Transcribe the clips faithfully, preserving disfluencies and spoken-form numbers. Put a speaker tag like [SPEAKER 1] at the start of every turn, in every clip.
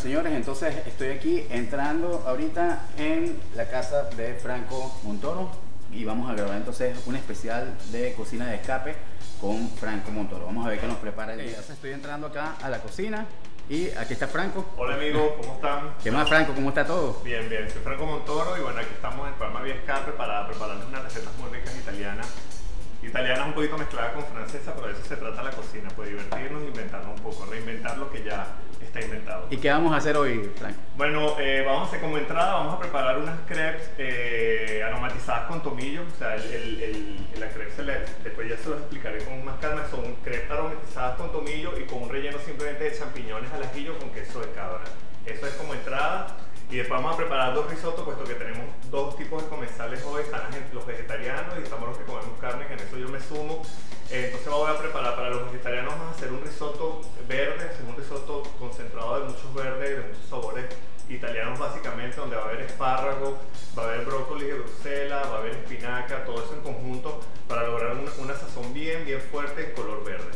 [SPEAKER 1] señores, entonces estoy aquí entrando ahorita en la casa de Franco Montoro y vamos a grabar entonces un especial de cocina de escape con Franco Montoro. Vamos a ver qué nos prepara el día. Entonces estoy entrando acá a la cocina y aquí está Franco.
[SPEAKER 2] Hola amigos, ¿cómo están?
[SPEAKER 1] ¿Qué más, Franco? ¿Cómo está todo?
[SPEAKER 2] Bien, bien, soy Franco Montoro y bueno, aquí estamos en el programa Vía Escape para prepararles unas recetas muy ricas italianas. Italiana un poquito mezclada con francesa, pero de eso se trata la cocina, pues divertirnos e inventarnos un poco, reinventar lo que ya está inventado.
[SPEAKER 1] ¿Y qué vamos a hacer hoy, Franco?
[SPEAKER 2] Bueno, eh, vamos a hacer como entrada, vamos a preparar unas crepes eh, aromatizadas con tomillo, o sea, el, el, el, la crepe, se le, después ya se los explicaré con más calma, son crepes aromatizadas con tomillo y con un relleno simplemente de champiñones al ajillo con queso de cabra. Eso es como entrada. Y después vamos a preparar dos risotos, puesto que tenemos dos tipos de comensales hoy, están los vegetarianos y estamos los que comemos carne, que en eso yo me sumo. Eh, entonces voy a preparar para los vegetarianos, vamos a hacer un risotto verde, es un risotto concentrado de muchos verdes, de muchos sabores italianos básicamente, donde va a haber espárrago, va a haber brócoli de Bruselas, va a haber espinaca, todo eso en conjunto para lograr una, una sazón bien, bien fuerte en color verde.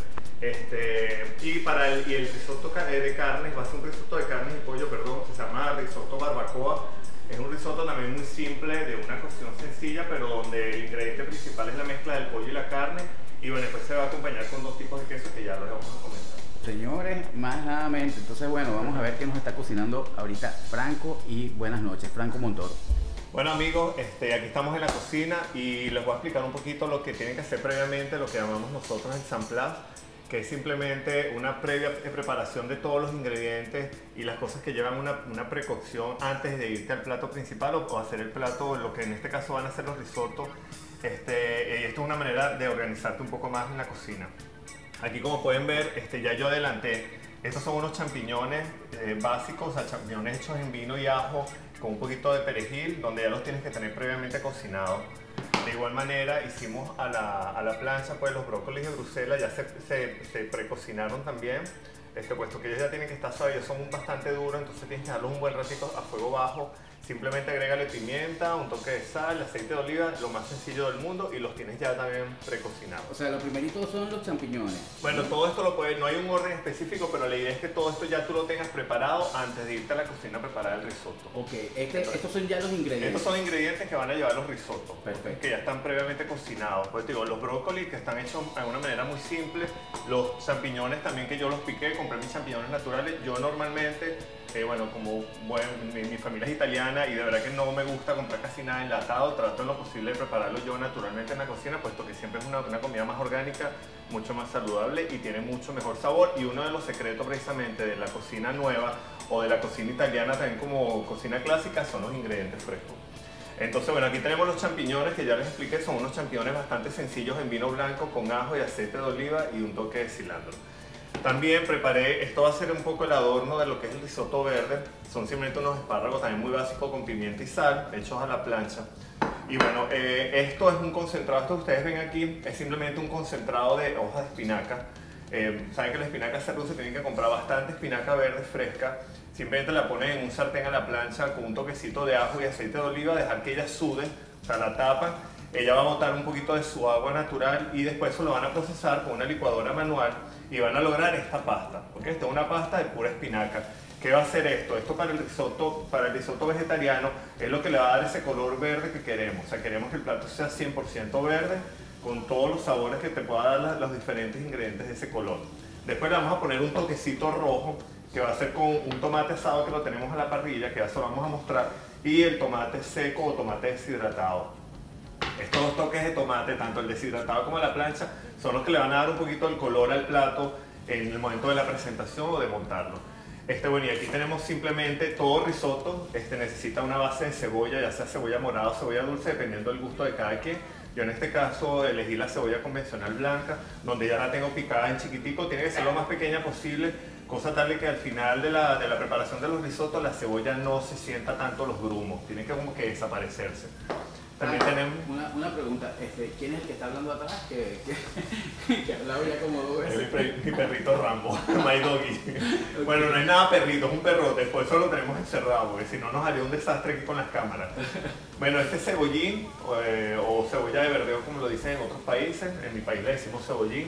[SPEAKER 2] Este, y para el, y el risotto de carnes, va a ser un risotto de carnes y pollo, perdón, se llama risotto barbacoa. Es un risotto también muy simple, de una cocción sencilla, pero donde el ingrediente principal es la mezcla del pollo y la carne. Y bueno, después se va a acompañar con dos tipos de queso que ya los vamos a comentar.
[SPEAKER 1] Señores, más nadamente, entonces bueno, vamos a ver qué nos está cocinando ahorita Franco y buenas noches, Franco Montoro.
[SPEAKER 2] Bueno amigos, este, aquí estamos en la cocina y les voy a explicar un poquito lo que tienen que hacer previamente, lo que llamamos nosotros el samplage, que es simplemente una previa preparación de todos los ingredientes y las cosas que llevan una, una precocción antes de irte al plato principal o, o hacer el plato, lo que en este caso van a ser los risotos. Este, y esto es una manera de organizarte un poco más en la cocina. Aquí, como pueden ver, este, ya yo adelanté, estos son unos champiñones eh, básicos, o sea, champiñones hechos en vino y ajo con un poquito de perejil, donde ya los tienes que tener previamente cocinados. De igual manera hicimos a la, a la plancha pues los brócolis de Bruselas, ya se, se, se precocinaron también, este, puesto que ellos ya tienen que estar suaves, son bastante duros, entonces tienes que dejarlos un buen ratito a fuego bajo. Simplemente agrégale pimienta, un toque de sal, aceite de oliva, lo más sencillo del mundo, y los tienes ya también precocinados.
[SPEAKER 1] O sea, lo primerito son los champiñones.
[SPEAKER 2] Bueno, todo esto lo puedes, no hay un orden específico, pero la idea es que todo esto ya tú lo tengas preparado antes de irte a la cocina a preparar el risotto.
[SPEAKER 1] Ok, este, Entonces, estos son ya los ingredientes.
[SPEAKER 2] Estos son ingredientes que van a llevar los risotos.
[SPEAKER 1] Perfecto.
[SPEAKER 2] Que ya están previamente cocinados. Pues digo, los brócolis que están hechos de una manera muy simple, los champiñones también que yo los piqué, compré mis champiñones naturales. Yo normalmente, eh, bueno, como bueno, mi, mi familia es italiana y de verdad que no me gusta comprar casi nada enlatado, trato en lo posible de prepararlo yo naturalmente en la cocina, puesto que siempre es una, una comida más orgánica, mucho más saludable y tiene mucho mejor sabor. Y uno de los secretos precisamente de la cocina nueva o de la cocina italiana también como cocina clásica son los ingredientes frescos. Entonces bueno, aquí tenemos los champiñones que ya les expliqué, son unos champiñones bastante sencillos en vino blanco con ajo y aceite de oliva y un toque de cilantro. También preparé, esto va a ser un poco el adorno de lo que es el risotto verde, son simplemente unos espárragos también muy básicos con pimienta y sal, hechos a la plancha. Y bueno, eh, esto es un concentrado, esto que ustedes ven aquí es simplemente un concentrado de hojas de espinaca. Eh, saben que la espinaca se reduce, tienen que comprar bastante espinaca verde fresca. Simplemente la ponen en un sartén a la plancha con un toquecito de ajo y aceite de oliva, dejar que ella sude, o sea, la tapan. Ella va a botar un poquito de su agua natural y después eso lo van a procesar con una licuadora manual y van a lograr esta pasta, porque esta es una pasta de pura espinaca. ¿Qué va a hacer esto? Esto para el risotto, para el risotto vegetariano es lo que le va a dar ese color verde que queremos. O sea, queremos que el plato sea cien por ciento verde con todos los sabores que te pueda dar los diferentes ingredientes de ese color. Después le vamos a poner un toquecito rojo que va a ser con un tomate asado que lo tenemos a la parrilla, que ya se lo vamos a mostrar, y el tomate seco o tomate deshidratado. Estos dos toques de tomate, tanto el deshidratado como la plancha, son los que le van a dar un poquito el color al plato en el momento de la presentación o de montarlo. Este, bueno, y aquí tenemos simplemente todo risotto, este, necesita una base de cebolla, ya sea cebolla morada o cebolla dulce, dependiendo del gusto de cada quien. Yo en este caso elegí la cebolla convencional blanca, donde ya la tengo picada en chiquitico, tiene que ser lo más pequeña posible, cosa tal de que al final de la, de la preparación de los risotos la cebolla no se sienta tanto los grumos, tiene que como que desaparecerse. También
[SPEAKER 1] ah,
[SPEAKER 2] tenemos...
[SPEAKER 1] Una, una pregunta, este, ¿quién es el que está hablando atrás? Que, que, que ha hablado ya como dos veces.
[SPEAKER 2] Es mi, mi perrito Rambo, My Doggy. Okay. Bueno, no es nada perrito, es un perrote, por eso lo tenemos encerrado, porque si no nos haría un desastre aquí con las cámaras. Bueno, este cebollín, eh, o cebolla de verdeo como lo dicen en otros países, en mi país le decimos cebollín.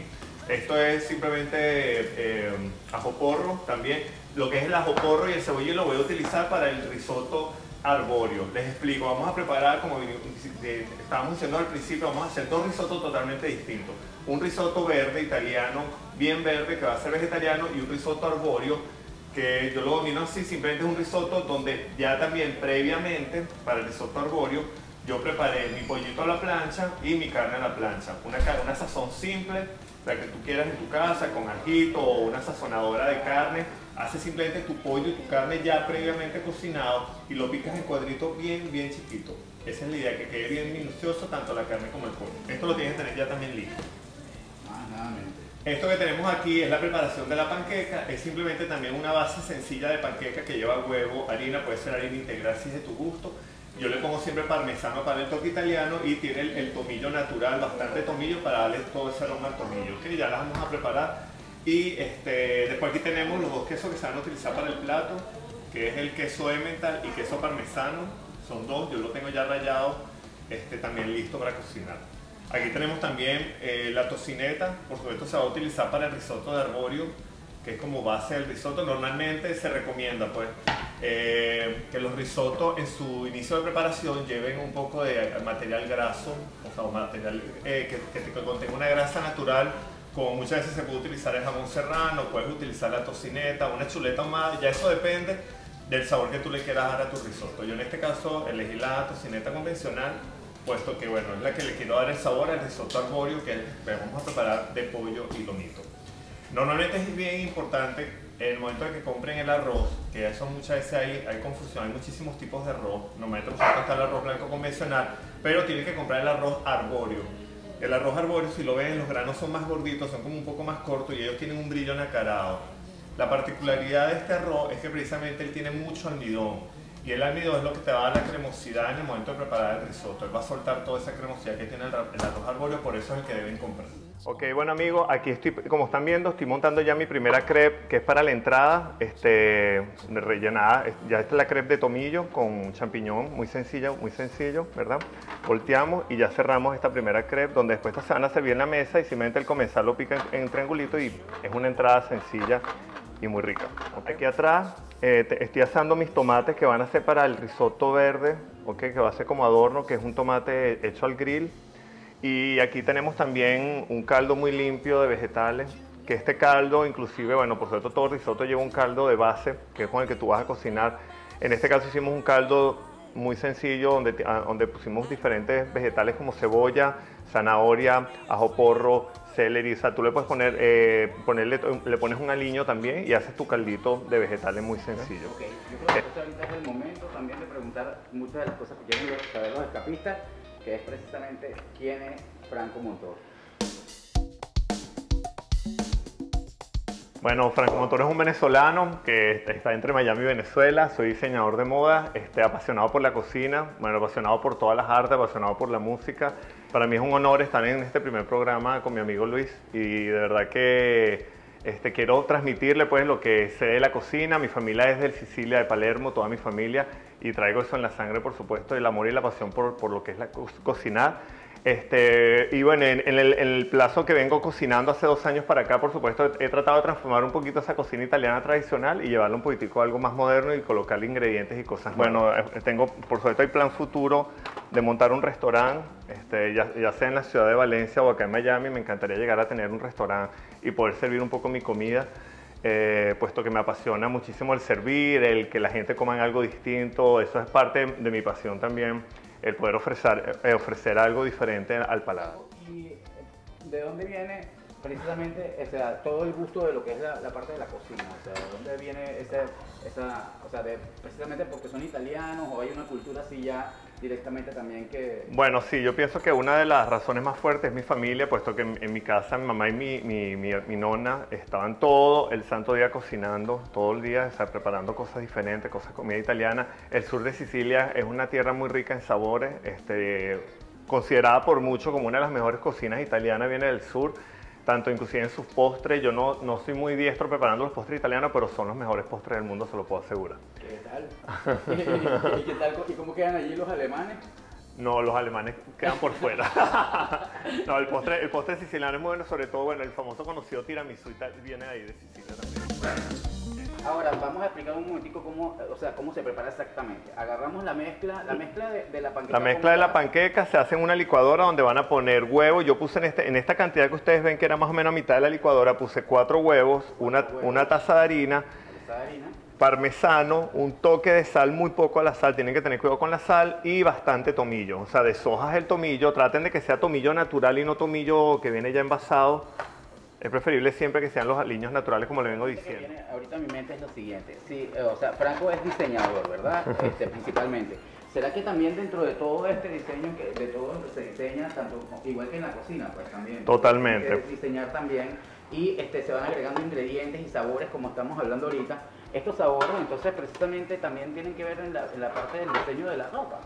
[SPEAKER 2] Esto es simplemente eh, ajo porro también. Lo que es el ajo porro y el cebollín lo voy a utilizar para el risotto arbóreo. Les explico, vamos a preparar, como estábamos diciendo al principio, vamos a hacer dos risotos totalmente distintos. Un risotto verde italiano, bien verde, que va a ser vegetariano, y un risotto arbóreo, que yo lo domino así, simplemente es un risotto donde ya también previamente, para el risotto arbóreo, yo preparé mi pollito a la plancha y mi carne a la plancha. Una, una sazón simple, la que tú quieras en tu casa, con ajito o una sazonadora de carne. Haces simplemente tu pollo y tu carne ya previamente cocinado y lo picas en cuadritos bien, bien chiquitos. Esa es la idea, que quede bien minucioso tanto la carne como el pollo. Esto lo tienes que tener ya también listo.
[SPEAKER 1] Ah, nuevamente.
[SPEAKER 2] Esto que tenemos aquí es la preparación de la panqueca. Es simplemente también una base sencilla de panqueca que lleva huevo, harina, puede ser harina integral si es de tu gusto. Yo le pongo siempre parmesano para el toque italiano y tiene el, el tomillo natural, bastante tomillo para darle todo ese aroma al tomillo. Ok, ya las vamos a preparar. Y este, después aquí tenemos los dos quesos que se van a utilizar para el plato, que es el queso Emmental y queso parmesano. Son dos, yo lo tengo ya rallado, este, también listo para cocinar. Aquí tenemos también eh, la tocineta, por supuesto se va a utilizar para el risotto de arborio, que es como base del risotto. Normalmente se recomienda pues eh, que los risottos en su inicio de preparación lleven un poco de material graso, o sea, material eh, que, que contenga una grasa natural. Como muchas veces se puede utilizar el jamón serrano, puedes utilizar la tocineta, una chuleta ahumada, ya eso depende del sabor que tú le quieras dar a tu risotto. Yo en este caso elegí la tocineta convencional, puesto que bueno, es la que le quiero dar el sabor al risotto arbóreo que vamos a preparar de pollo y lomito. Normalmente es bien importante en el momento de que compren el arroz, que eso muchas veces hay, hay confusión, hay muchísimos tipos de arroz. Normalmente está el arroz blanco convencional, pero tienen que comprar el arroz arbóreo. El arroz arbóreo, si lo ven, los granos son más gorditos, son como un poco más cortos y ellos tienen un brillo nacarado. La particularidad de este arroz es que precisamente él tiene mucho almidón. Y el almidón es lo que te va a dar la cremosidad en el momento de preparar el risotto. Él va a soltar toda esa cremosidad que tiene el, el arroz arbóreo, por eso es el que deben comprar. Ok, bueno amigos, aquí estoy, como están viendo, estoy montando ya mi primera crepe, que es para la entrada, este, rellenada. Ya esta es la crepe de tomillo con champiñón, muy sencilla, muy sencillo, ¿verdad? Volteamos y ya cerramos esta primera crepe, donde después se van a servir en la mesa y simplemente el comensal lo pica en, en triangulito y es una entrada sencilla y muy rica. Okay. Aquí atrás eh, te, estoy asando mis tomates que van a ser para el risotto verde, okay, que va a ser como adorno, que es un tomate hecho al grill. Y aquí tenemos también un caldo muy limpio de vegetales, que este caldo inclusive, bueno, por supuesto todo risotto lleva un caldo de base, que es con el que tú vas a cocinar. En este caso hicimos un caldo muy sencillo, donde, donde pusimos diferentes vegetales como cebolla, zanahoria, ajo porro, celery. O sea, tú le puedes poner, eh, ponerle, le pones un aliño también y haces tu caldito de vegetales muy sencillo.
[SPEAKER 1] Okay. Yo creo que este ahorita es el momento también de preguntar muchas de las cosas que quieren saber los escapistas, que es precisamente quién es Franco Montoro.
[SPEAKER 2] Bueno, Franco Montoro es un venezolano que está entre Miami y Venezuela. Soy diseñador de moda, este, apasionado por la cocina, bueno, apasionado por todas las artes, apasionado por la música. Para mí es un honor estar en este primer programa con mi amigo Luis y de verdad que este, quiero transmitirle pues lo que sé de la cocina. Mi familia es de Sicilia, de Palermo, toda mi familia, y traigo eso en la sangre, por supuesto, el amor y la pasión por, por lo que es la co cocinar. Este, y bueno, en, en, el, en el plazo que vengo cocinando hace dos años para acá, por supuesto, he, he tratado de transformar un poquito esa cocina italiana tradicional y llevarla un poquitico a algo más moderno y colocarle ingredientes y cosas. Bueno, tengo, por supuesto, hay plan futuro de montar un restaurante, este, ya, ya sea en la ciudad de Valencia o acá en Miami. Me encantaría llegar a tener un restaurante y poder servir un poco mi comida, eh, puesto que me apasiona muchísimo el servir, el que la gente coma algo distinto. Eso es parte de, de mi pasión también, el poder ofrecer, eh, ofrecer algo diferente al paladar.
[SPEAKER 1] ¿Y de dónde viene precisamente o sea, todo el gusto de lo que es la, la parte de la cocina? O sea, ¿de dónde viene ese, esa, o sea, de, precisamente porque son italianos o hay una cultura así ya directamente también que...
[SPEAKER 2] Bueno, sí, yo pienso que una de las razones más fuertes es mi familia, puesto que en, en mi casa mi mamá y mi, mi, mi, mi nonna estaban todo el santo día cocinando, todo el día, o sea, preparando cosas diferentes, cosas, comida italiana. El sur de Sicilia es una tierra muy rica en sabores, este, considerada por muchos como una de las mejores cocinas italianas, viene del sur. Tanto inclusive en sus postres, yo no, no soy muy diestro preparando los postres italianos, pero son los mejores postres del mundo, se lo puedo asegurar.
[SPEAKER 1] ¿Qué tal? ¿Y, qué tal? ¿Y cómo quedan allí los alemanes?
[SPEAKER 2] No, los alemanes quedan por fuera. No, el postre, el postre siciliano es muy bueno, sobre todo, bueno, el famoso conocido tiramisú y tal, viene ahí de Sicilia también.
[SPEAKER 1] Ahora vamos a explicar un momentico cómo, o sea, cómo se prepara exactamente. Agarramos la mezcla, la mezcla de, de la panqueca.
[SPEAKER 2] La mezcla de la panqueca se hace en una licuadora donde van a poner huevos. Yo puse en, este, en esta cantidad que ustedes ven que era más o menos a mitad de la licuadora, puse cuatro huevos, una,
[SPEAKER 1] huevos.
[SPEAKER 2] una taza de harina,
[SPEAKER 1] Taza de harina.
[SPEAKER 2] Parmesano, un toque de sal, muy poco a la sal, tienen que tener cuidado con la sal, y bastante tomillo. O sea, deshojas el tomillo, traten de que sea tomillo natural y no tomillo que viene ya envasado. Es preferible siempre que sean los aliños naturales, como le vengo diciendo.
[SPEAKER 1] Que viene ahorita a mi mente es lo siguiente. Sí, eh, o sea, Franco es diseñador, ¿verdad? Este, principalmente. ¿Será que también dentro de todo este diseño, que de todo lo que se diseña, tanto igual que en la cocina, pues también?
[SPEAKER 2] Totalmente.
[SPEAKER 1] Hay que diseñar también, y este, se van agregando ingredientes y sabores, como estamos hablando ahorita. Estos sabores, entonces, precisamente también tienen que ver en la, en la parte del diseño de la ropa.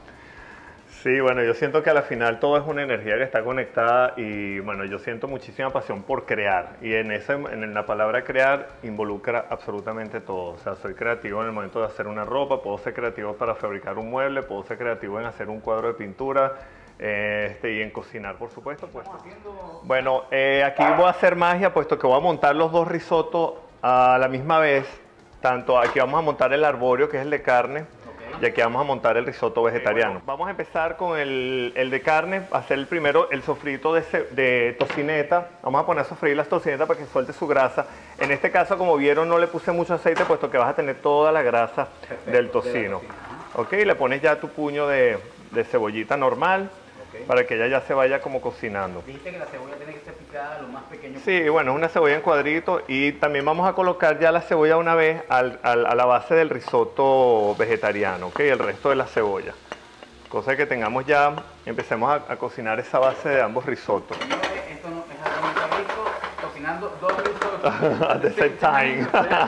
[SPEAKER 2] Sí, bueno, yo siento que al final todo es una energía que está conectada, y bueno, yo siento muchísima pasión por crear, y en, ese, en la palabra crear involucra absolutamente todo. O sea, soy creativo en el momento de hacer una ropa, puedo ser creativo para fabricar un mueble, puedo ser creativo en hacer un cuadro de pintura, eh, este, y en cocinar, por supuesto. Pues. Bueno, eh, aquí voy a hacer magia, puesto que voy a montar los dos risotos a la misma vez. Tanto aquí vamos a montar el arbóreo, que es el de carne, y aquí vamos a montar el risotto vegetariano. Vamos a empezar con el, el de carne, hacer el primero el sofrito de, de tocineta. Vamos a poner a sofreír las tocinetas para que suelte su grasa. En este caso, como vieron, no le puse mucho aceite, puesto que vas a tener toda la grasa Perfecto, del tocino. De ok, le pones ya tu puño de, de cebollita normal. Okay. Para que ella ya se vaya como cocinando.
[SPEAKER 1] Dijiste que la cebolla tiene que ser picada lo más pequeño
[SPEAKER 2] posible. Sí, bueno, es una cebolla en cuadritos, y también vamos a colocar ya la cebolla una vez al, al, a la base del risotto vegetariano, ¿ok? El resto de la cebolla. Cosa que tengamos ya, empecemos a, a cocinar esa base de ambos risotos.
[SPEAKER 1] Esto no es algo muy rico, cocinando dos risotos.
[SPEAKER 2] At the same time.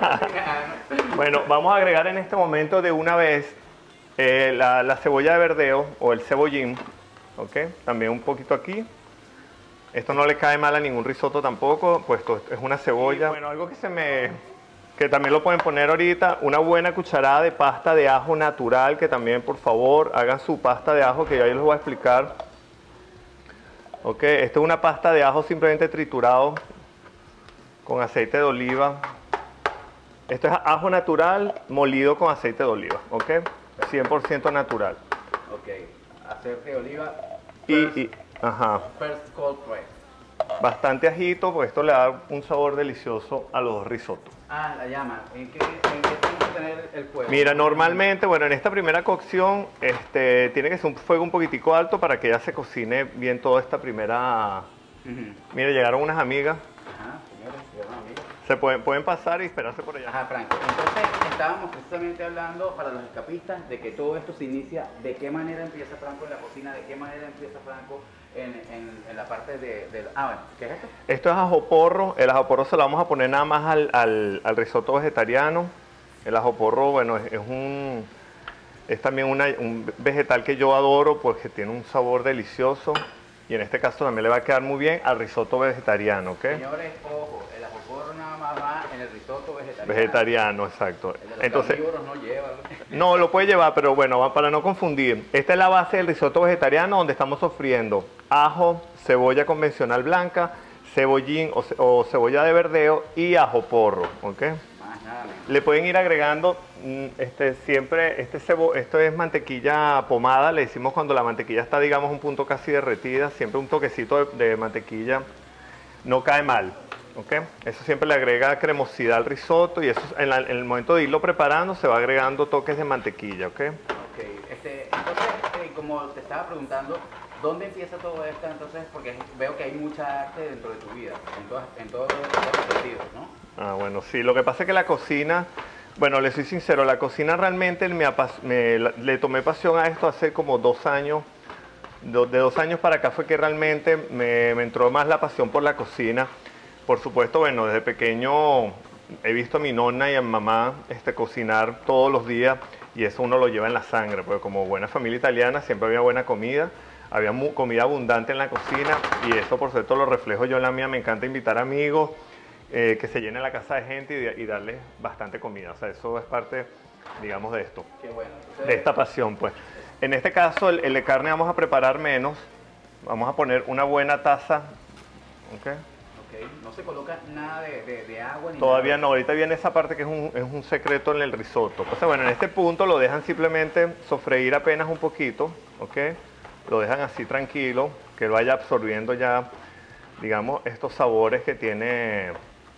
[SPEAKER 2] Bueno, vamos a agregar en este momento de una vez eh, la, la cebolla de verdeo o el cebollín. Ok, también un poquito aquí. Esto no le cae mal a ningún risotto tampoco, puesto es una cebolla. Y bueno, algo que se me, que también lo pueden poner ahorita, una buena cucharada de pasta de ajo natural, que también, por favor, hagan su pasta de ajo, que ya yo les voy a explicar. Ok, esto es una pasta de ajo simplemente triturado con aceite de oliva. Esto es ajo natural molido con aceite de oliva, ok, cien por ciento natural.
[SPEAKER 1] Ok. Aceite de oliva
[SPEAKER 2] y, y ajá.
[SPEAKER 1] First cold press.
[SPEAKER 2] Bastante ajito, porque esto le da un sabor delicioso a los dos risotos.
[SPEAKER 1] Ah, la llama. ¿En qué, en qué tiene que tener el fuego?
[SPEAKER 2] Mira, normalmente, bueno, en esta primera cocción este, tiene que ser un fuego un poquitico alto para que ya se cocine bien toda esta primera... Uh-huh. Mira, llegaron unas amigas.
[SPEAKER 1] Ajá, señores, llegaron amigas.
[SPEAKER 2] Se pueden, pueden pasar y esperarse por allá.
[SPEAKER 1] Ajá, Franco. Entonces, estábamos precisamente hablando para los escapistas de que todo esto se inicia, de qué manera empieza Franco en la cocina, de qué manera empieza Franco en, en, en la parte de, de... Ah, bueno, ¿qué es esto?
[SPEAKER 2] Esto es ajo porro. El ajo porro se lo vamos a poner nada más al, al, al risotto vegetariano. El ajo porro, bueno, es, es un... Es también una, un vegetal que yo adoro porque tiene un sabor delicioso. Y en este caso también le va a quedar muy bien al risotto vegetariano, ¿ok?
[SPEAKER 1] Señores, ojo, el ajo porro nada más va en el risotto vegetariano.
[SPEAKER 2] Vegetariano, exacto.
[SPEAKER 1] El de los
[SPEAKER 2] Entonces,
[SPEAKER 1] no lleva.
[SPEAKER 2] No, lo puede llevar, pero bueno, para no confundir. Esta es la base del risotto vegetariano, donde estamos sofriendo ajo, cebolla convencional blanca, cebollín o, o cebolla de verdeo y ajo porro, ¿ok?
[SPEAKER 1] Más nada.
[SPEAKER 2] Le pueden ir agregando este, siempre, este cebo, esto es mantequilla pomada, le decimos cuando la mantequilla está, digamos, un punto casi derretida, siempre un toquecito de, de mantequilla no cae mal, ¿ok? Eso siempre le agrega cremosidad al risotto, y eso en, la, en el momento de irlo preparando se va agregando toques de mantequilla, ¿ok?
[SPEAKER 1] Ok, este, entonces, eh, como te estaba preguntando, ¿dónde empieza todo esto? Entonces, porque veo que hay mucha arte dentro de tu vida, en, todas, en todos los sentidos, ¿no?
[SPEAKER 2] Ah, bueno, sí, lo que pasa es que la cocina, bueno, le soy sincero, la cocina realmente me, me le tomé pasión a esto hace como dos años, do, de dos años para acá fue que realmente me, me entró más la pasión por la cocina. Por supuesto, bueno, desde pequeño he visto a mi nonna y a mi mamá este, cocinar todos los días, y eso uno lo lleva en la sangre, porque como buena familia italiana siempre había buena comida, había comida abundante en la cocina, y eso por cierto lo reflejo yo en la mía. Me encanta invitar amigos, Eh, que se llene la casa de gente y, y darles bastante comida. O sea, eso es parte, digamos, de esto.
[SPEAKER 1] Qué bueno. Entonces,
[SPEAKER 2] de esta pasión, pues. En este caso, el, el de carne vamos a preparar menos. Vamos a poner una buena taza. ¿Okay?
[SPEAKER 1] Okay. No se coloca nada de, de, de agua ni
[SPEAKER 2] Todavía
[SPEAKER 1] nada.
[SPEAKER 2] no, ahorita viene esa parte que es un, es un secreto en el risotto. O sea, bueno, en este punto lo dejan simplemente sofreír apenas un poquito, ¿ok? Lo dejan así tranquilo, que vaya absorbiendo ya, digamos, estos sabores que tiene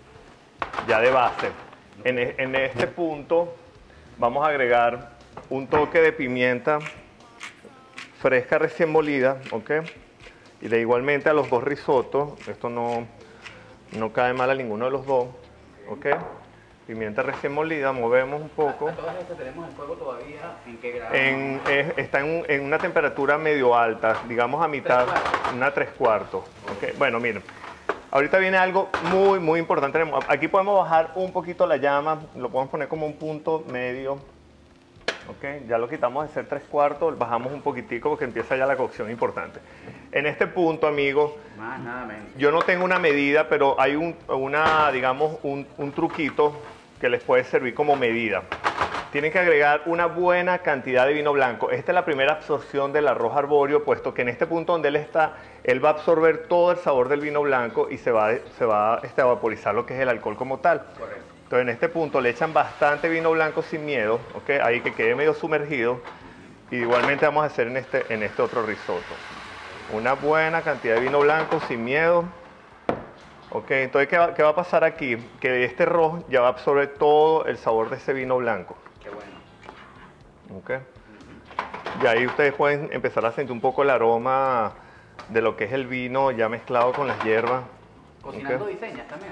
[SPEAKER 2] ya de base. En, en este punto vamos a agregar un toque de pimienta fresca recién molida, ¿ok? Y de igualmente a los dos risottos, esto no, no cae mal a ninguno de los dos, ¿ok? Pimienta recién molida, movemos un poco.
[SPEAKER 1] ¿A todas estas tenemos el fuego todavía en qué grado?
[SPEAKER 2] En, es, está en, en una temperatura medio alta, digamos a mitad, una tres cuartos. ¿Okay? Bueno, miren, ahorita viene algo muy, muy importante. Aquí podemos bajar un poquito la llama, lo podemos poner como un punto medio. Okay, ya lo quitamos de ser tres cuartos, bajamos un poquitico porque empieza ya la cocción importante. En este punto, amigos,
[SPEAKER 1] más nada menos.
[SPEAKER 2] Yo no tengo una medida, pero hay un, una, digamos, un, un truquito que les puede servir como medida. Tienen que agregar una buena cantidad de vino blanco. Esta es la primera absorción del arroz arbóreo, puesto que en este punto donde él está, él va a absorber todo el sabor del vino blanco y se va, se va este, a vaporizar lo que es el alcohol como tal.
[SPEAKER 1] Correcto.
[SPEAKER 2] Entonces en este punto le echan bastante vino blanco sin miedo, ¿okay? Ahí que quede medio sumergido. Y igualmente vamos a hacer en este, en este otro risotto. Una buena cantidad de vino blanco sin miedo. Ok, entonces ¿qué va, qué va a pasar aquí? Que este arroz ya va a absorber todo el sabor de ese vino blanco.
[SPEAKER 1] Qué bueno.
[SPEAKER 2] Ok. Y ahí ustedes pueden empezar a sentir un poco el aroma de lo que es el vino ya mezclado con las hierbas.
[SPEAKER 1] ¿Cocinando
[SPEAKER 2] Okay.
[SPEAKER 1] diseñas también?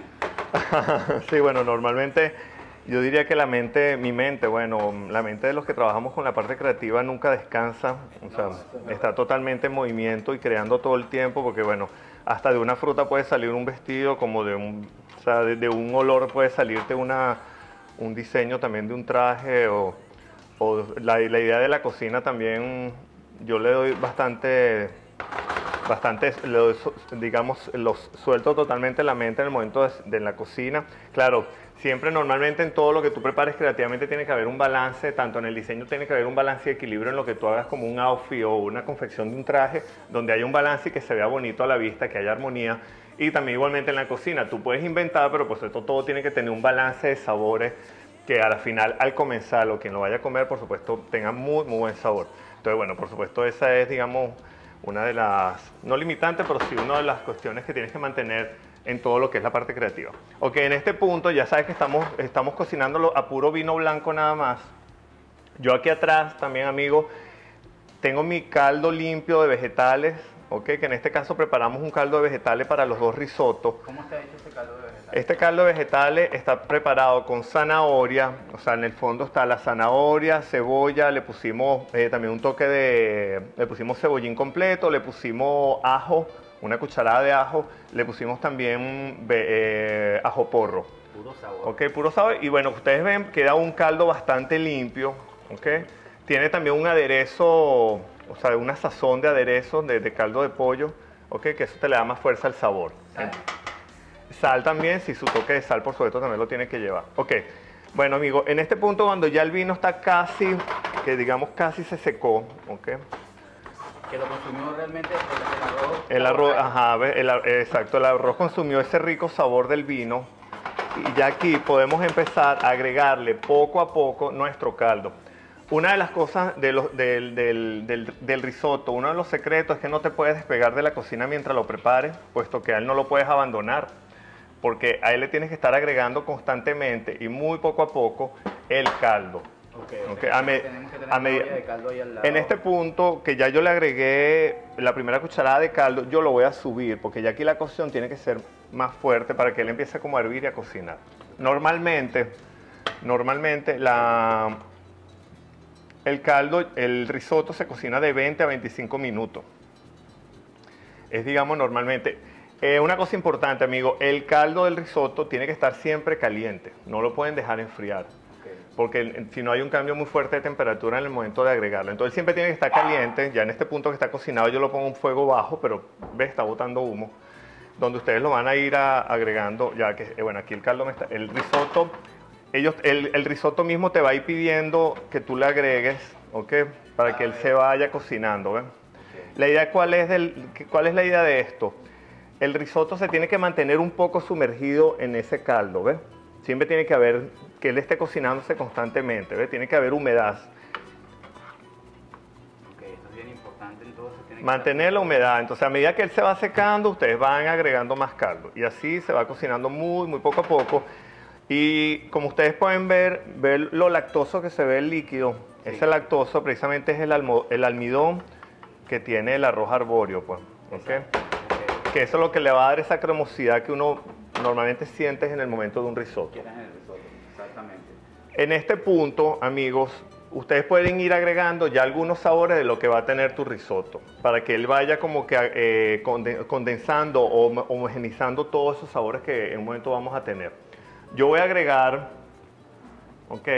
[SPEAKER 2] Sí, bueno, normalmente yo diría que la mente, mi mente, bueno, la mente de los que trabajamos con la parte creativa nunca descansa, o sea,
[SPEAKER 1] no,
[SPEAKER 2] está totalmente en movimiento y creando todo el tiempo, porque bueno, hasta de una fruta puede salir un vestido, como de un, o sea, de, de un olor puede salirte una, un diseño también de un traje, o, o la, la idea de la cocina también, yo le doy bastante... Bastante, los, digamos, los suelto totalmente la mente en el momento de, de la cocina. Claro, siempre normalmente en todo lo que tú prepares creativamente tiene que haber un balance, tanto en el diseño tiene que haber un balance y equilibrio en lo que tú hagas como un outfit o una confección de un traje, donde haya un balance y que se vea bonito a la vista, que haya armonía. Y también igualmente en la cocina, tú puedes inventar, pero pues esto todo tiene que tener un balance de sabores que a la final, al comenzar, o quien lo vaya a comer, por supuesto, tenga muy, muy buen sabor. Entonces, bueno, por supuesto, esa es, digamos, una de las, no limitantes, pero sí una de las cuestiones que tienes que mantener en todo lo que es la parte creativa. Ok, en este punto ya sabes que estamos, estamos cocinándolo a puro vino blanco nada más. Yo aquí atrás también, amigo, tengo mi caldo limpio de vegetales, ok, que en este caso preparamos un caldo de vegetales para los dos risottos.
[SPEAKER 1] ¿Cómo está hecho ese caldo de vegetales?
[SPEAKER 2] Este caldo de vegetales está preparado con zanahoria, o sea, en el fondo está la zanahoria, cebolla, le pusimos eh, también un toque de, le pusimos cebollín completo, le pusimos ajo, una cucharada de ajo, le pusimos también eh, ajo porro.
[SPEAKER 1] Puro sabor.
[SPEAKER 2] Ok, puro sabor. Y bueno, ustedes ven, queda un caldo bastante limpio, ok. Tiene también un aderezo, o sea, una sazón de aderezo de, de caldo de pollo, ok, que eso te le da más fuerza al sabor.
[SPEAKER 1] ¿Sal?
[SPEAKER 2] Sal también, si su toque de sal por supuesto también lo tiene que llevar. Ok, bueno amigo, en este punto cuando ya el vino está casi, que digamos casi se secó, ok.
[SPEAKER 1] Que lo consumió realmente el, el arroz.
[SPEAKER 2] El arroz, ajá, ve, el, exacto, el arroz consumió ese rico sabor del vino y ya aquí podemos empezar a agregarle poco a poco nuestro caldo. Una de las cosas de los, del, del, del, del risotto, uno de los secretos es que no te puedes despegar de la cocina mientras lo prepares, puesto que a él no lo puedes abandonar, porque a él le tienes que estar agregando constantemente y muy poco a poco el caldo.
[SPEAKER 1] Okay,
[SPEAKER 2] Okay,
[SPEAKER 1] o sea,
[SPEAKER 2] a me,
[SPEAKER 1] tenemos que tener
[SPEAKER 2] a
[SPEAKER 1] una
[SPEAKER 2] me,
[SPEAKER 1] olla de caldo ahí al lado.
[SPEAKER 2] en este punto que ya yo le agregué la primera cucharada de caldo, yo lo voy a subir, porque ya aquí la cocción tiene que ser más fuerte para que él empiece como a hervir y a cocinar. Normalmente, normalmente la... El caldo, el risotto se cocina de veinte a veinticinco minutos. Es, digamos, normalmente. Eh, una cosa importante, amigo, el caldo del risotto tiene que estar siempre caliente. No lo pueden dejar enfriar.
[SPEAKER 1] Okay.
[SPEAKER 2] Porque si no hay un cambio muy fuerte de temperatura en el momento de agregarlo. Entonces siempre tiene que estar caliente. Ya en este punto que está cocinado yo lo pongo en fuego bajo, pero ve, está botando humo. Donde ustedes lo van a ir a, agregando, ya que, eh, bueno, aquí el caldo me está... El risotto... Ellos, el, el risotto mismo te va a ir pidiendo que tú le agregues, ¿ok? para
[SPEAKER 1] A
[SPEAKER 2] que él
[SPEAKER 1] ver.
[SPEAKER 2] se vaya cocinando, ¿ven?
[SPEAKER 1] Ok.
[SPEAKER 2] La idea, ¿cuál es, del, ¿cuál es la idea de esto? El risotto se tiene que mantener un poco sumergido en ese caldo, ¿ves? Siempre tiene que haber, que él esté cocinándose constantemente, ¿ves? Tiene que haber humedad.
[SPEAKER 1] Ok, esto es bien importante entonces. Tiene que
[SPEAKER 2] Mantener la
[SPEAKER 1] estar-
[SPEAKER 2] humedad. Entonces, a medida que él se va secando, ustedes van agregando más caldo. Y así se va cocinando muy, muy poco a poco. Y como ustedes pueden ver, ver lo lactoso que se ve el líquido.
[SPEAKER 1] Sí.
[SPEAKER 2] Ese lactoso precisamente es el, almo- el almidón que tiene el arroz arbóreo, pues. ¿Ok?
[SPEAKER 1] Exacto. Ok.
[SPEAKER 2] Que eso es lo que le va a dar esa cremosidad que uno normalmente siente en el momento de un risotto.
[SPEAKER 1] Quieres en el risotto, exactamente.
[SPEAKER 2] En este punto, amigos, ustedes pueden ir agregando ya algunos sabores de lo que va a tener tu risotto, para que él vaya como que eh, conde- condensando o homo- homogenizando todos esos sabores que en un momento vamos a tener. Yo voy a agregar, ok,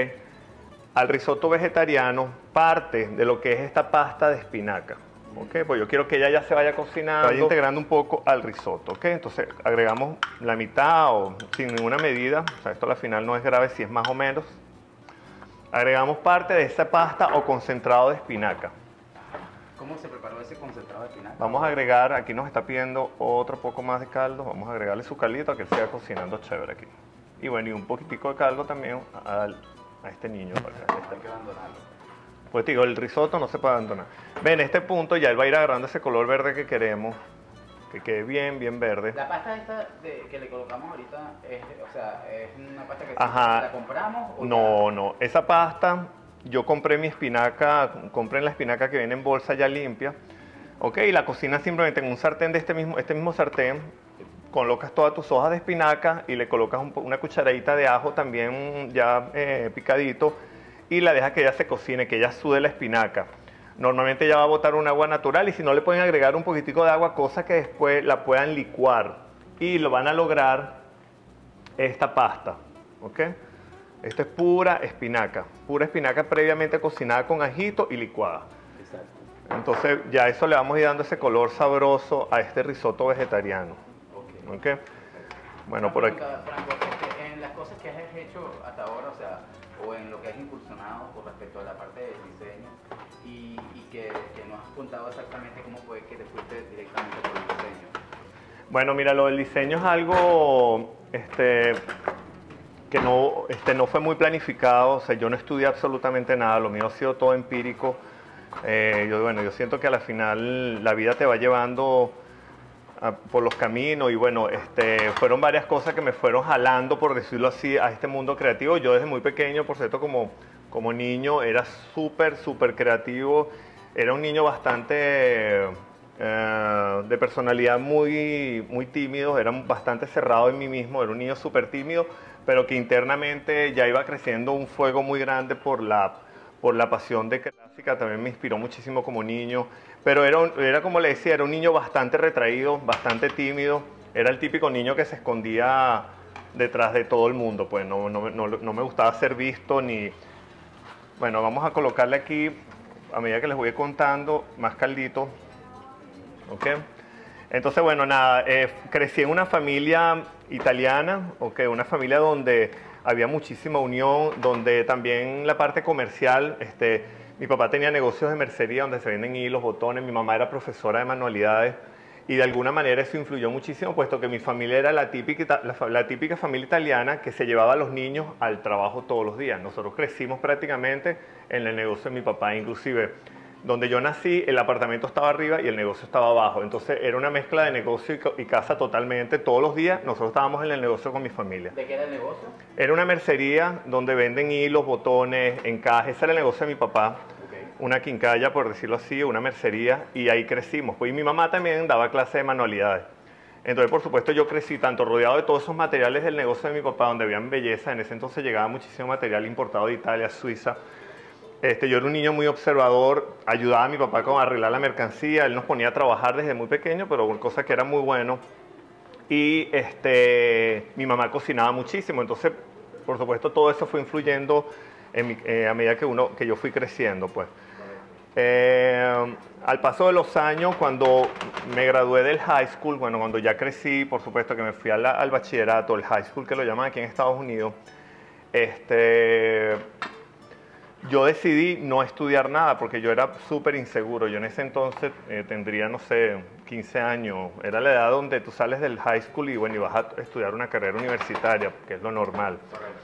[SPEAKER 2] al risotto vegetariano parte de lo que es esta pasta de espinaca. Ok, pues yo quiero que ella ya se vaya cocinando, vaya integrando un poco al risotto, ok. Entonces agregamos la mitad o sin ninguna medida, o sea, esto al final no es grave si es más o menos. Agregamos parte de esa pasta o concentrado de espinaca.
[SPEAKER 1] ¿Cómo se preparó ese concentrado de espinaca?
[SPEAKER 2] Vamos a agregar, aquí nos está pidiendo otro poco más de caldo, vamos a agregarle su caldito a que él siga cocinando chévere aquí. Y bueno, y un poquitico de caldo también al- a este niño. Para que
[SPEAKER 1] No hay que abandonarlo.
[SPEAKER 2] Pues digo, el risotto no se puede abandonar. Ven, en este punto ya él va a ir agarrando ese color verde que queremos, que quede bien, bien verde.
[SPEAKER 1] La pasta esta de, que le colocamos ahorita, es, o sea, es una pasta que
[SPEAKER 2] Ajá.
[SPEAKER 1] la compramos o
[SPEAKER 2] No, no, esa pasta, yo compré mi espinaca, compré la espinaca que viene en bolsa ya limpia, ok, y la cocinas simplemente en un sartén de este mismo, este mismo sartén, colocas todas tus hojas de espinaca y le colocas un po- una cucharadita de ajo también ya eh, picadito y la dejas que ella se cocine, que ella sude la espinaca. Normalmente ella va a botar un agua natural y si no le pueden agregar un poquitico de agua, cosa que después la puedan licuar y lo van a lograr esta pasta, ¿ok? Esto es pura espinaca, pura espinaca previamente cocinada con ajito y licuada.
[SPEAKER 1] Exacto.
[SPEAKER 2] Entonces ya eso le vamos a ir dando ese color sabroso a este risotto vegetariano,
[SPEAKER 1] Ok.
[SPEAKER 2] ¿ok? Bueno,
[SPEAKER 1] Una
[SPEAKER 2] por aquí.
[SPEAKER 1] pregunta, Franco, este, en las cosas que has hecho hasta ahora, o sea, o en lo que has incursionado con respecto a la parte del diseño y, y que, que no has contado exactamente cómo fue que te fuiste directamente por el diseño.
[SPEAKER 2] Bueno, mira, lo del diseño es algo este, que no, este, no fue muy planificado, o sea, yo no estudié absolutamente nada, lo mío ha sido todo empírico. Eh, yo, bueno, yo siento que a la final la vida te va llevando a- por los caminos y bueno, este, fueron varias cosas que me fueron jalando, por decirlo así, a este mundo creativo. Yo desde muy pequeño, por cierto, como, como niño, era súper, súper creativo. Era un niño bastante eh, de personalidad muy, muy tímido, era bastante cerrado en mí mismo, era un niño súper tímido, pero que internamente ya iba creciendo un fuego muy grande por la, por la pasión de clásica, también me inspiró muchísimo como niño, pero era, un- era como le decía, era un niño bastante retraído, bastante tímido, era el típico niño que se escondía detrás de todo el mundo, pues no, no, no, no me gustaba ser visto ni... Bueno, vamos a colocarle aquí, a medida que les voy contando, más caldito. ¿Ok? Entonces, bueno, nada, eh, crecí en una familia italiana, ¿ok? Una familia donde había muchísima unión, donde también la parte comercial, este, mi papá tenía negocios de mercería donde se venden hilos, botones, mi mamá era profesora de manualidades y de alguna manera eso influyó muchísimo, puesto que mi familia era la típica, la, fa- la típica familia italiana que se llevaba a los niños al trabajo todos los días. Nosotros crecimos prácticamente en el negocio de mi papá, inclusive donde yo nací, el apartamento estaba arriba y el negocio estaba abajo. Entonces era una mezcla de negocio y, co- y casa totalmente. Todos los días nosotros estábamos en el negocio con mi familia.
[SPEAKER 1] ¿De qué era el negocio?
[SPEAKER 2] Era una mercería donde venden hilos, botones, encajes. Ese era el negocio de mi papá.
[SPEAKER 1] Ok.
[SPEAKER 2] Una quincalla, por decirlo así, una mercería. Y ahí crecimos. Pues, y mi mamá también daba clases de manualidades. Entonces, por supuesto, yo crecí tanto rodeado de todos esos materiales del negocio de mi papá, donde habían belleza. En ese entonces llegaba muchísimo material importado de Italia, Suiza. Este, yo era un niño muy observador, ayudaba a mi papá con arreglar la mercancía, él nos ponía a trabajar desde muy pequeño, pero una cosa que era muy bueno. Y este, mi mamá cocinaba muchísimo, entonces, por supuesto, todo eso fue influyendo en mi- eh, a medida que, uno, que yo fui creciendo, pues. Eh, al paso de los años, cuando me gradué del high school, bueno, cuando ya crecí, por supuesto que me fui a la- al bachillerato, el high school que lo llaman aquí en Estados Unidos, este, yo decidí no estudiar nada porque yo era súper inseguro. Yo en ese entonces eh, tendría, no sé, quince años. Era la edad donde tú sales del high school y bueno, y vas a estudiar una carrera universitaria, que es lo normal.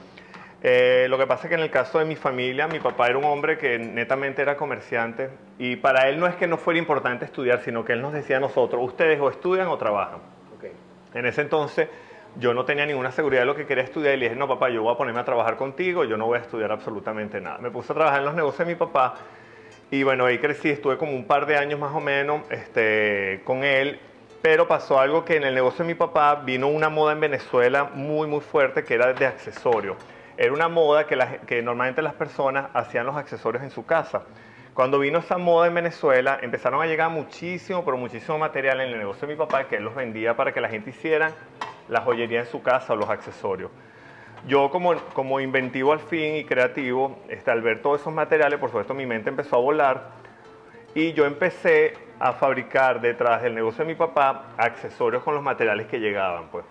[SPEAKER 2] Eh, lo que pasa es que en el caso de mi familia, mi papá era un hombre que netamente era comerciante y para él no es que no fuera importante estudiar, sino que él nos decía a nosotros, ustedes o estudian o trabajan.
[SPEAKER 1] Okay.
[SPEAKER 2] En ese entonces yo no tenía ninguna seguridad de lo que quería estudiar y le dije, no papá, yo voy a ponerme a trabajar contigo, yo no voy a estudiar absolutamente nada. Me puse a trabajar en los negocios de mi papá y bueno, ahí crecí, estuve como un par de años más o menos este, con él, pero pasó algo que en el negocio de mi papá vino una moda en Venezuela muy muy fuerte que era de accesorios. Era una moda que, la, que normalmente las personas hacían los accesorios en su casa. Cuando vino esa moda en Venezuela, empezaron a llegar muchísimo, pero muchísimo material en el negocio de mi papá que él los vendía para que la gente hiciera la joyería en su casa o los accesorios. Yo como, como inventivo al fin y creativo, este, al ver todos esos materiales, por supuesto mi mente empezó a volar y yo empecé a fabricar detrás del negocio de mi papá accesorios con los materiales que llegaban, pues.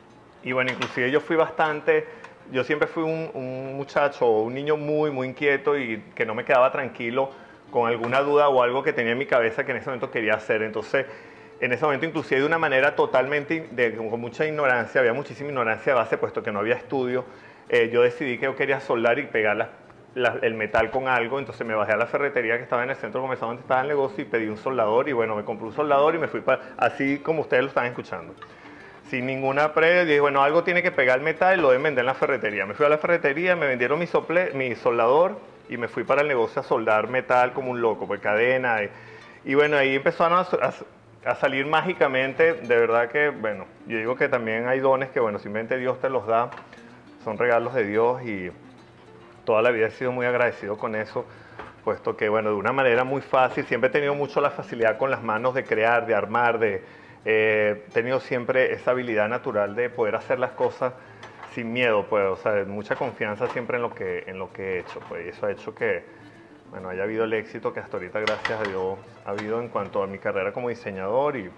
[SPEAKER 2] Y bueno, inclusive yo fui bastante... Yo siempre fui un, un muchacho o un niño muy, muy inquieto y que no me quedaba tranquilo con alguna duda o algo que tenía en mi cabeza que en ese momento quería hacer. Entonces, en ese momento, inclusive de una manera totalmente, de, con mucha ignorancia, había muchísima ignorancia de base, puesto que no había estudio, eh, yo decidí que yo quería soldar y pegar la, la, el metal con algo. Entonces me bajé a la ferretería que estaba en el centro comercial donde estaba el negocio y pedí un soldador y bueno, me compré un soldador y me fui para, así como ustedes lo están escuchando. Sin ninguna previa, dije, bueno, algo tiene que pegar el metal y lo deben vender en la ferretería. Me fui a la ferretería, me vendieron mi, sople, mi soldador y me fui para el negocio a soldar metal como un loco, pues cadena. Y, y bueno, ahí empezaron a, a, a salir mágicamente. De verdad que, bueno, yo digo que también hay dones que, bueno, simplemente Dios te los da. Son regalos de Dios y toda la vida he sido muy agradecido con eso, puesto que, bueno, de una manera muy fácil, siempre he tenido mucho la facilidad con las manos de crear, de armar, de... Eh, he tenido siempre esa habilidad natural de poder hacer las cosas sin miedo, pues, o sea, mucha confianza siempre en lo que, en lo que he hecho, pues, y eso ha hecho que, bueno, haya habido el éxito que hasta ahorita, gracias a Dios, ha habido en cuanto a mi carrera como diseñador y,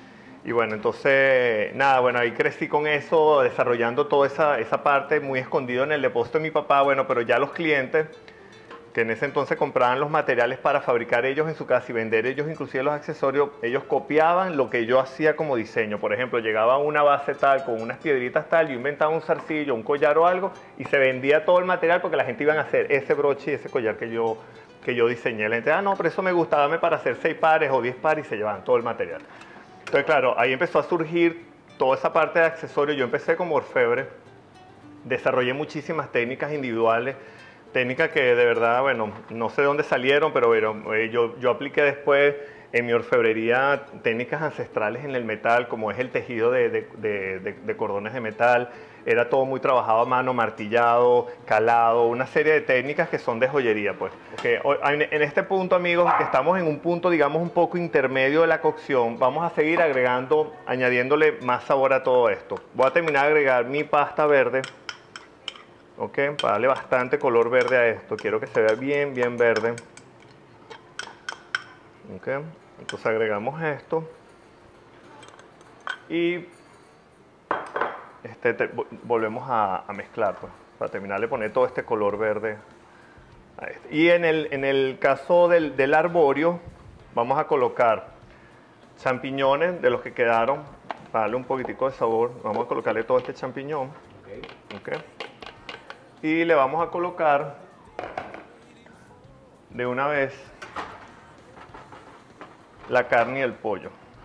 [SPEAKER 2] y bueno, entonces, nada, bueno, ahí crecí con eso, desarrollando toda esa, esa parte muy escondido en el depósito de mi papá, bueno, pero ya los clientes que en ese entonces compraban los materiales para fabricar ellos en su casa y vender ellos inclusive los accesorios, ellos copiaban lo que yo hacía como diseño. Por ejemplo, llegaba una base tal, con unas piedritas tal, yo inventaba un zarcillo, un collar o algo, y se vendía todo el material porque la gente iba a hacer ese broche y ese collar que yo, que yo diseñé. La gente, ah, no, pero eso me gustaba, dame para hacer seis pares o diez pares, y se llevaban todo el material. Entonces, claro, ahí empezó a surgir toda esa parte de accesorios. Yo empecé como orfebre, desarrollé muchísimas técnicas individuales, técnicas que de verdad, bueno, no sé de dónde salieron, pero bueno, eh, yo, yo apliqué después en mi orfebrería técnicas ancestrales en el metal, como es el tejido de, de, de, de, de cordones de metal. Era todo muy trabajado a mano, martillado, calado, una serie de técnicas que son de joyería, pues. Okay. En este punto, amigos, que estamos en un punto, digamos, un poco intermedio de la cocción, vamos a seguir agregando, añadiéndole más sabor a todo esto. Voy a terminar de agregar mi pasta verde. Ok, para darle bastante color verde a esto, quiero que se vea bien, bien verde. Ok, entonces agregamos esto y este, te, volvemos a, a mezclar, pues, para terminar de poner todo este color verde a este. Y en el, en el caso del, del arborio, vamos a colocar champiñones de los que quedaron, para darle un poquitico de sabor. Vamos a colocarle todo este champiñón. Okay. Y le vamos a colocar de una vez la carne y el pollo.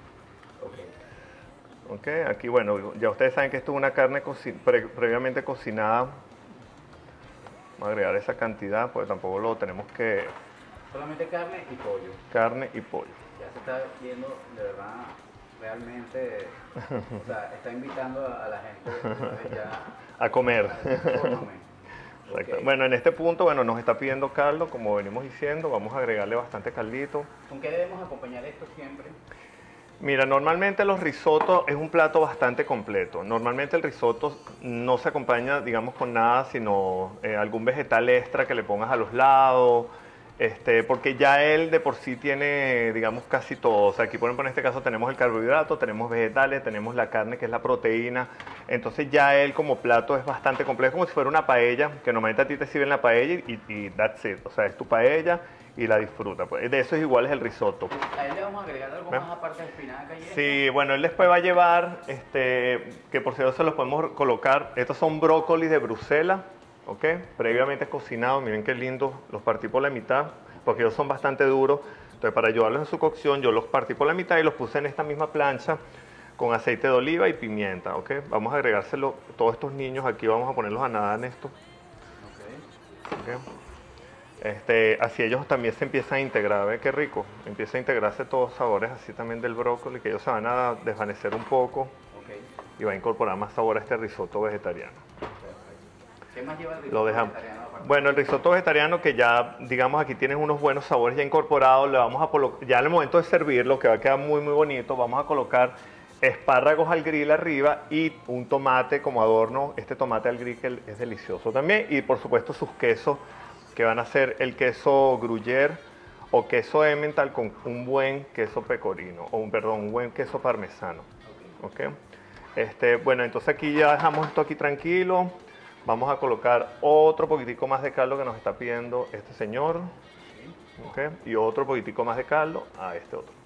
[SPEAKER 2] Ok, aquí bueno, ya ustedes saben que esto es una carne pre previamente cocinada. Vamos a agregar esa cantidad, porque tampoco lo tenemos que...
[SPEAKER 1] Solamente carne y pollo.
[SPEAKER 2] Carne y pollo.
[SPEAKER 1] Ya se está viendo, de verdad, realmente, o sea, está invitando a, a la gente ya
[SPEAKER 2] a comer.
[SPEAKER 1] A
[SPEAKER 2] Okay. Bueno, en este punto, bueno, nos está pidiendo caldo, como venimos diciendo, vamos a agregarle bastante caldito.
[SPEAKER 1] ¿Con qué debemos acompañar esto siempre?
[SPEAKER 2] Mira, normalmente los risotos es un plato bastante completo. Normalmente el risotto no se acompaña, digamos, con nada, sino eh, algún vegetal extra que le pongas a los lados. Este, porque ya él de por sí tiene, digamos, casi todo. O sea, aquí por ejemplo en este caso tenemos el carbohidrato, tenemos vegetales, tenemos la carne que es la proteína. Entonces ya él como plato es bastante complejo, como si fuera una paella, que normalmente a ti te sirven la paella y, y that's it. O sea, es tu paella y la disfruta. Pues de eso es igual es el risotto.
[SPEAKER 1] A él le vamos a agregar algo
[SPEAKER 2] ¿Ven?
[SPEAKER 1] más aparte de espinaca y esto.
[SPEAKER 2] Sí, bueno, él después va a llevar, este, que por cierto se los podemos colocar, estos son brócolis de Bruselas, ¿ok? Previamente cocinados, miren qué lindos, los partí por la mitad, porque ellos son bastante duros, entonces para ayudarlos en su cocción yo los partí por la mitad y los puse en esta misma plancha con aceite de oliva y pimienta, ¿ok? Vamos a agregárselo, todos estos niños aquí vamos a ponerlos a nadar en esto.
[SPEAKER 1] Okay.
[SPEAKER 2] ¿Ok? Este, así ellos también se empiezan a integrar, ¿ves qué rico? Empieza a integrarse todos los sabores así también del brócoli, que ellos se van a desvanecer un poco
[SPEAKER 1] Okay.
[SPEAKER 2] y va a incorporar más sabor a este risotto vegetariano.
[SPEAKER 1] Perfecto. ¿Qué más lleva el risotto
[SPEAKER 2] Lo dejamos.
[SPEAKER 1] vegetariano aparte?
[SPEAKER 2] Bueno, el risotto vegetariano que ya, digamos, aquí tienes unos buenos sabores ya incorporados, le vamos a colocar, ya en el momento de servirlo, que va a quedar muy muy bonito, vamos a colocar espárragos al grill arriba y un tomate como adorno. Este tomate al grill que es delicioso también, y por supuesto sus quesos, que van a ser el queso gruyère o queso emmental con un buen queso pecorino, o un, perdón, un buen queso parmesano. Okay. Este, bueno, entonces aquí ya dejamos esto aquí tranquilo. Vamos a colocar otro poquitico más de caldo que nos está pidiendo este señor. Okay. Y otro poquitico más de caldo a este otro.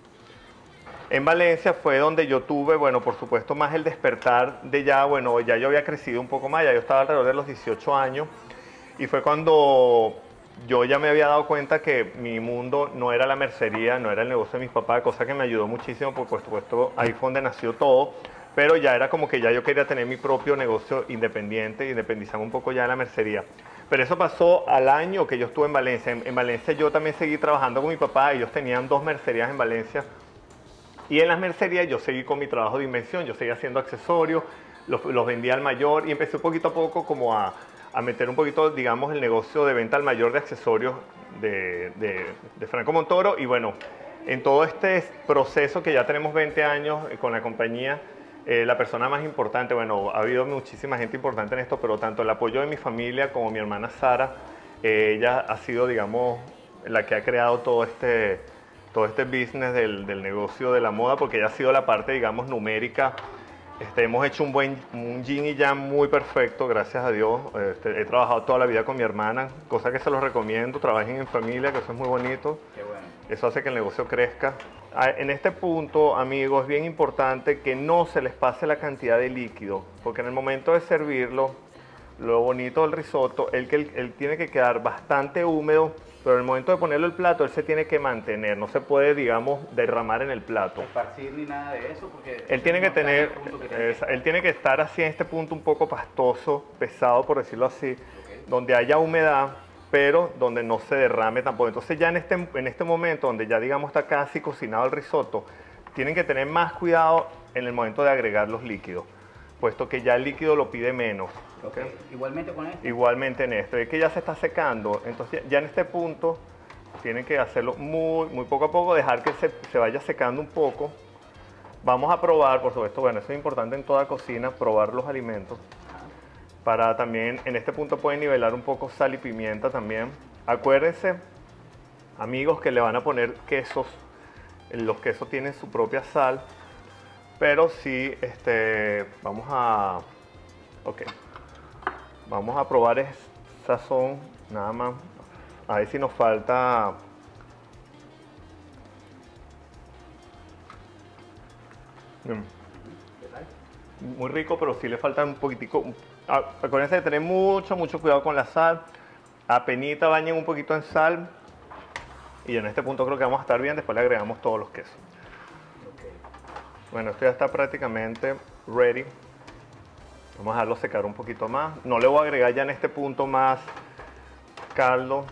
[SPEAKER 2] En Valencia fue donde yo tuve, bueno, por supuesto, más el despertar de ya, bueno, ya yo había crecido un poco más, ya yo estaba alrededor de los dieciocho años. Y fue cuando yo ya me había dado cuenta que mi mundo no era la mercería, no era el negocio de mis papás, cosa que me ayudó muchísimo, porque por supuesto ahí fue donde nació todo, pero ya era como que ya yo quería tener mi propio negocio independiente, independizarme un poco ya de la mercería. Pero eso pasó al año que yo estuve en Valencia. En, en Valencia yo también seguí trabajando con mi papá, ellos tenían dos mercerías en Valencia, y en las mercerías yo seguí con mi trabajo de invención, yo seguía haciendo accesorios, los, los vendía al mayor y empecé poquito a poco como a... a meter un poquito, digamos, el negocio de venta al mayor de accesorios de, de, de Franco Montoro. Y bueno, en todo este proceso que ya tenemos veinte años con la compañía, eh, la persona más importante, bueno, ha habido muchísima gente importante en esto, pero tanto el apoyo de mi familia como mi hermana Sara, eh, ella ha sido, digamos, la que ha creado todo este, todo este business del, del negocio de la moda, porque ella ha sido la parte, digamos, numérica. Este, hemos hecho un buen un yin y yang muy perfecto, gracias a Dios. Este, he trabajado toda la vida con mi hermana, cosa que se los recomiendo. Trabajen en familia, que eso es muy bonito.
[SPEAKER 1] Qué bueno.
[SPEAKER 2] Eso hace que el negocio crezca. En este punto, amigos, es bien importante que no se les pase la cantidad de líquido, porque en el momento de servirlo, lo bonito del risotto es que él, él tiene que quedar bastante húmedo, pero en el momento de ponerlo el plato, él se tiene que mantener, no se puede, digamos, derramar en el plato.
[SPEAKER 1] Esparcir ni nada de eso, porque
[SPEAKER 2] Él tiene que
[SPEAKER 1] no está en el
[SPEAKER 2] tener,
[SPEAKER 1] punto que tiene
[SPEAKER 2] eh,
[SPEAKER 1] que-
[SPEAKER 2] él tiene que estar así en este punto un poco pastoso, pesado, por decirlo así,
[SPEAKER 1] Ok.
[SPEAKER 2] donde haya humedad, pero donde no se derrame tampoco. Entonces ya en este, en este momento, donde ya digamos está casi cocinado el risotto, tienen que tener más cuidado en el momento de agregar los líquidos, puesto que ya el líquido lo pide menos.
[SPEAKER 1] Ok.
[SPEAKER 2] ¿Ok?
[SPEAKER 1] Igualmente con esto.
[SPEAKER 2] Igualmente en esto, es que ya se está secando, entonces ya en este punto tienen que hacerlo muy, muy poco a poco, dejar que se, se vaya secando un poco. Vamos a probar, por supuesto, bueno, eso es importante en toda cocina, probar los alimentos. Para también, en este punto pueden nivelar un poco sal y pimienta también. Acuérdense, amigos, que le van a poner quesos. Los quesos tienen su propia sal, pero sí, este, vamos a, ok. Vamos a probar el sazón, nada más. A ver si nos falta. Mm. Muy rico, pero sí le falta un poquitico. Ah, acuérdense de tener mucho, mucho cuidado con la sal. Apenita bañen un poquito en sal. Y en este punto creo que vamos a estar bien. Después le agregamos todos los quesos. Bueno, esto ya está prácticamente ready. Vamos a dejarlo secar un poquito más. No le voy a agregar ya en este punto más caldo.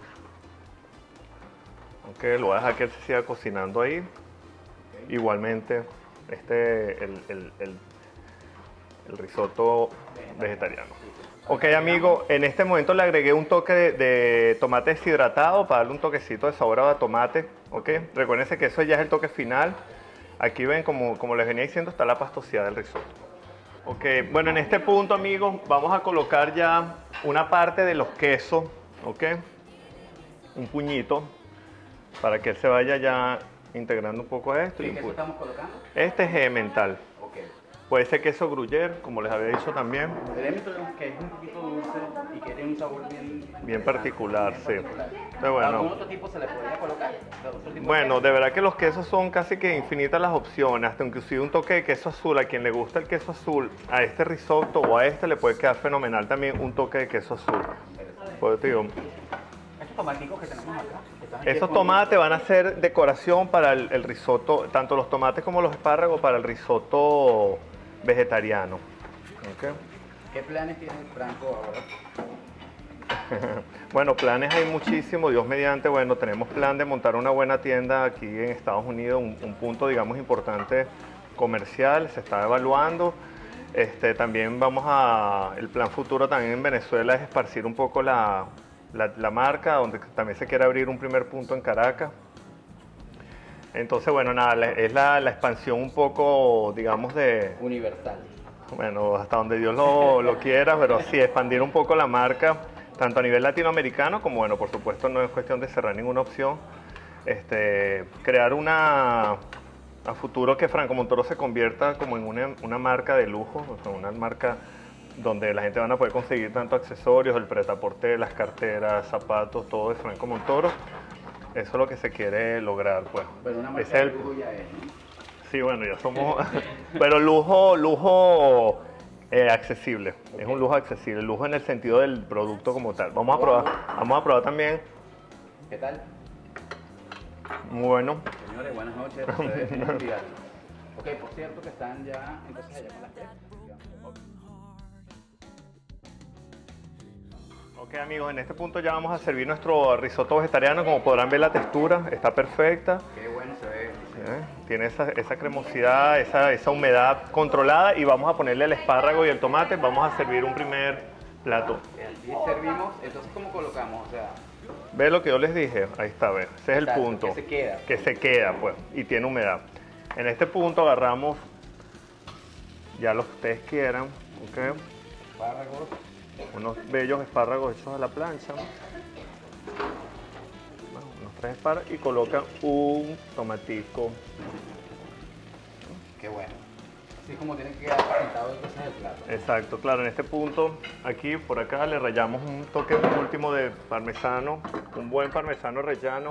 [SPEAKER 2] Ok, lo voy a dejar que él se siga cocinando ahí. Okay. Igualmente, este el, el, el, el risotto vegetariano. Ok, amigo, en este momento le agregué un toque de, de tomate deshidratado para darle un toquecito de sabor a tomate. Ok, recuérdense que eso ya es el toque final. Aquí ven, como, como les venía diciendo, está la pastosidad del risotto. Ok, bueno, en este punto, amigos, vamos a colocar ya una parte de los quesos, ok, un puñito, para que él se vaya ya integrando un poco a esto.
[SPEAKER 1] ¿Qué queso estamos colocando?
[SPEAKER 2] Este es emmental.
[SPEAKER 1] Ok.
[SPEAKER 2] Puede ser queso gruyère, como les había dicho también.
[SPEAKER 1] El emmental, que es un poquito dulce y que tiene un sabor bien...
[SPEAKER 2] Bien particular,
[SPEAKER 1] bien
[SPEAKER 2] sí.
[SPEAKER 1] particular.
[SPEAKER 2] Entonces, bueno,
[SPEAKER 1] ¿Algún otro tipo se le podría colocar? ¿Otro tipo
[SPEAKER 2] Bueno,
[SPEAKER 1] queso?
[SPEAKER 2] de verdad que los quesos son casi que infinitas las opciones, hasta inclusive un toque de queso azul. A quien le gusta el queso azul, a este risotto o a este le puede quedar fenomenal también un toque de queso azul. Pues te digo,
[SPEAKER 1] Estos tomaticos que tenemos acá. que están aquí
[SPEAKER 2] esos
[SPEAKER 1] escondidos.
[SPEAKER 2] tomates van a ser decoración para el, el risotto, tanto los tomates como los espárragos para el risotto vegetariano. Ok.
[SPEAKER 1] ¿Qué planes tiene Franco ahora?
[SPEAKER 2] Bueno, planes hay muchísimos, Dios mediante. Bueno, tenemos plan de montar una buena tienda aquí en Estados Unidos, un, un punto, digamos, importante comercial, se está evaluando. Este, también vamos a, el plan futuro también en Venezuela es esparcir un poco la, la, la marca, donde también se quiere abrir un primer punto en Caracas. Entonces, bueno, nada, la- es la, la expansión un poco, digamos, de,
[SPEAKER 1] Universal.
[SPEAKER 2] bueno, hasta donde Dios lo, lo quiera, pero sí, expandir un poco la marca, tanto a nivel latinoamericano como, bueno, por supuesto no es cuestión de cerrar ninguna opción. Este, crear una, a futuro que Franco Montoro se convierta como en una, una marca de lujo, o sea, una marca donde la gente van a poder conseguir tanto accesorios, el pretaporté, las carteras, zapatos, todo de Franco Montoro. Eso es lo que se quiere lograr, pues.
[SPEAKER 1] Pero una marca
[SPEAKER 2] Ese es
[SPEAKER 1] de
[SPEAKER 2] el-
[SPEAKER 1] lujo ya es, ¿no?
[SPEAKER 2] Sí, bueno, ya somos... Pero lujo, lujo eh, accesible. Es un lujo accesible. Lujo en el sentido del producto como tal. Vamos a probar, vamos a probar también.
[SPEAKER 1] ¿Qué tal?
[SPEAKER 2] Muy bueno.
[SPEAKER 1] Señores, buenas noches. Ustedes tienen que enviar. Ok, por cierto que están ya entonces allá con las tres.
[SPEAKER 2] Ok, amigos, en este punto ya vamos a servir nuestro risotto vegetariano. Como podrán ver, la textura está perfecta.
[SPEAKER 1] Qué bueno se ve.
[SPEAKER 2] ¿eh? Tiene esa, esa cremosidad, esa, esa humedad controlada. Y vamos a ponerle el espárrago y el tomate. Vamos a servir un primer plato.
[SPEAKER 1] Y servimos, entonces ¿cómo colocamos? O sea,
[SPEAKER 2] ¿Ve lo que yo les dije? Ahí está, ve. Ese es el
[SPEAKER 1] exacto,
[SPEAKER 2] punto.
[SPEAKER 1] que se queda.
[SPEAKER 2] Que se queda, pues, y tiene humedad. En este punto agarramos ya lo que ustedes quieran, ¿ok?
[SPEAKER 1] Espárragos.
[SPEAKER 2] Unos bellos espárragos hechos a la plancha. Bueno, unos tres espárragos y colocan un tomatico.
[SPEAKER 1] Qué bueno. Así como tiene que quedar presentado entonces el plato.
[SPEAKER 2] Exacto, claro, en este punto, aquí por acá le rallamos un toque último de parmesano, un buen parmesano rellano.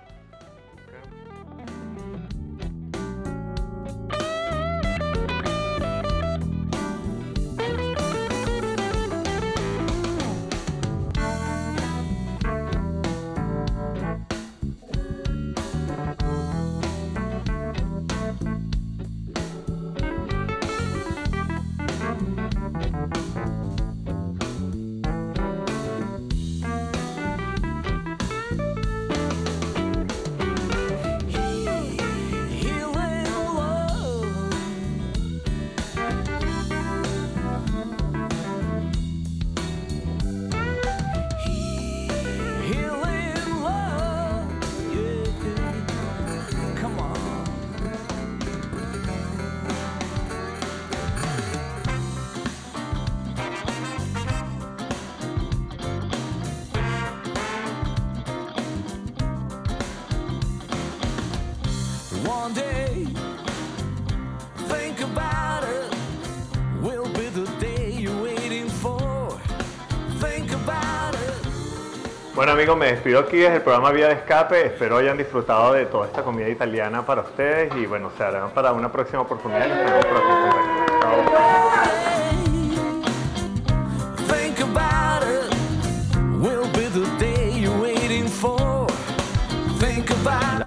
[SPEAKER 3] One day, think about it, will be the day you're waiting for. Think about it.
[SPEAKER 2] Bueno amigos, me despido aquí desde el programa Vía de Escape. Espero hayan disfrutado de toda esta comida italiana para ustedes y bueno, se harán para una próxima oportunidad y nos tenemos por aquí en contacto. Chao.
[SPEAKER 3] Think about it, will be the day you're waiting for. Think about